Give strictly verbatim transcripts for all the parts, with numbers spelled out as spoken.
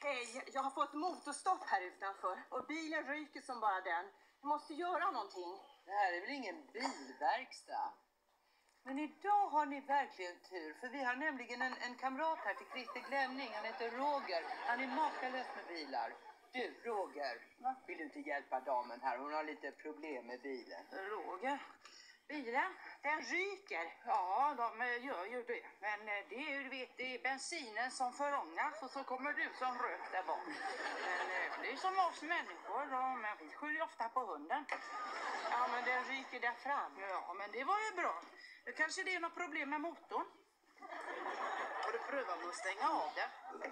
Hej, jag har fått motorstopp här utanför och bilen ryker som bara den. Jag måste göra någonting. Det här är väl ingen bilverkstad? Men idag har ni verkligen tur, för vi har nämligen en, en kamrat här till Christer Glänning. Han heter Roger. Han är makalös med bilar. Du, Roger, va? Vill du inte hjälpa damen här? Hon har lite problem med bilen. Roger? Bilen? Den ryker. Ja, de gör ju det. Men det är ju, du vet, det är bensinen som förångas och så kommer du som rök där bak. Men det är som oss människor, då, men vi skyller ofta på hunden. Ja, men den ryker där fram. Ja, men det var ju bra. Det kanske det är något problem med motorn. Har du prövat med att stänga av den?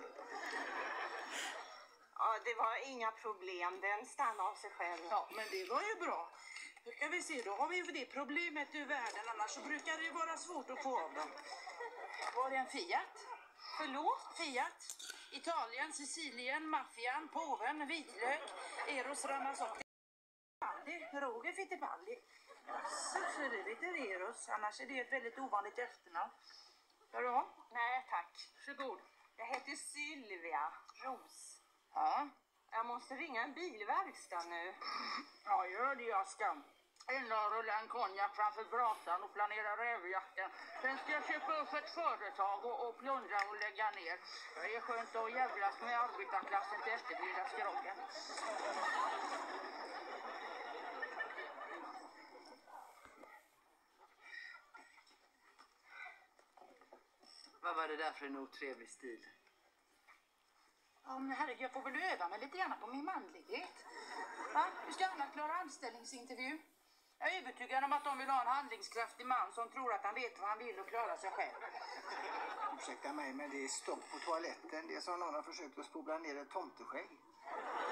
Ja, det var inga problem. Den stannade av sig själv. Ja, men det var ju bra. Då kan vi se, då har vi ju det problemet ur världen. Annars så brukar det ju vara svårt att få av dem. Var det en Fiat? Förlåt? Fiat, Italien, Sicilien, maffian, påven, vitlök, Eros Ramazzotti. Roger Fittipaldi. Så, så det heter Eros, annars är det ett väldigt ovanligt efternamn. Ja då? Nej, tack. Varsågod. Jag heter Sylvia Ros. Ja. Jag måste ringa en bilverkstad nu. Ja, gör det jag ska. Innan rulla en konjak framför brasan och planera rävjakten. Sen ska jag köpa upp ett företag och, och plundra och lägga ner. Det är skönt att jävlas med arbetarklassen till eftermiddagsgroggen. Vad var det där för en otrevlig stil? Ja, men herregud, jag får väl öva mig lite grann på min manlighet. Va? Du ska annars klara anställningsintervju. Jag är övertygad om att de vill ha en handlingskraftig man som tror att han vet vad han vill och klarar sig själv. Ursäkta mig, men det är stopp på toaletten. Det är som någon har försökt att spola ner ett tomteskägg.